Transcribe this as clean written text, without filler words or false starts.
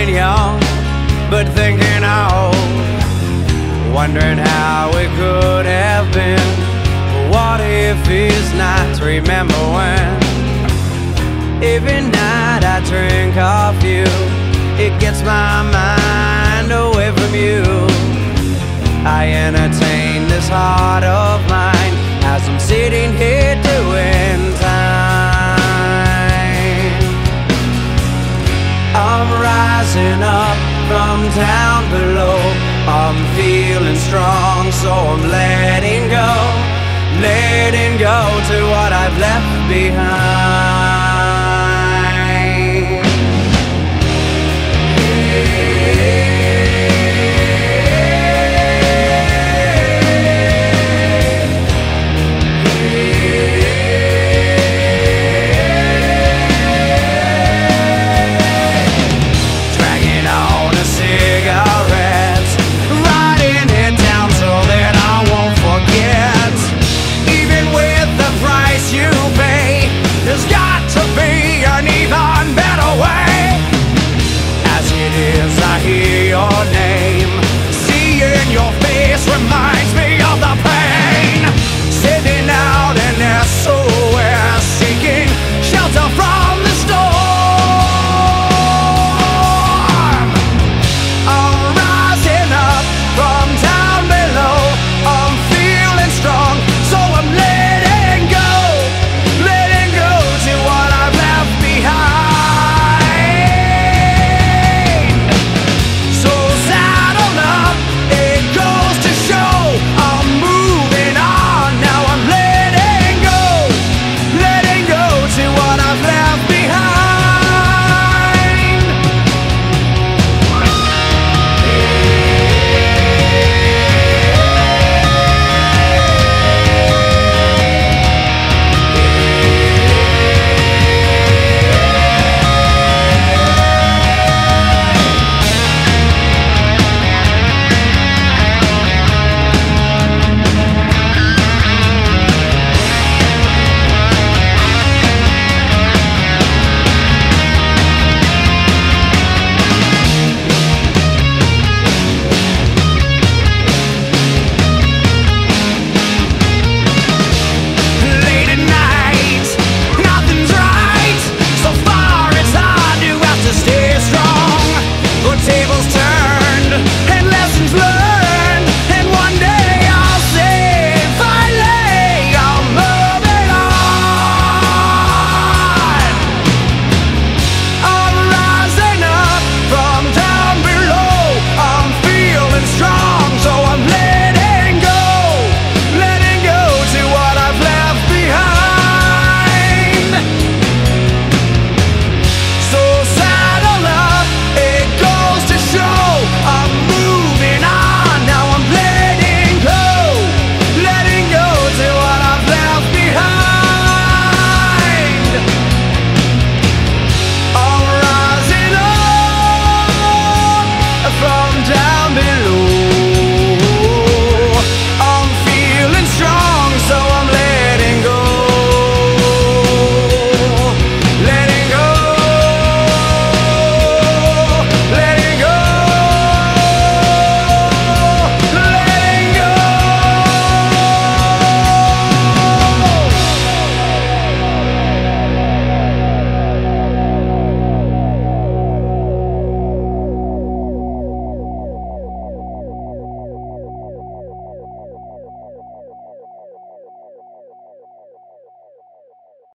feeling young, but thinking old, wondering how it could have been. But what if it's not to remember when? Every night I drink off you, it gets my mind away from you. I entertain this heart of mine as I'm sitting here doing time. I'm rising up from down below. I'm feeling strong, so I'm letting go to what I've left behind.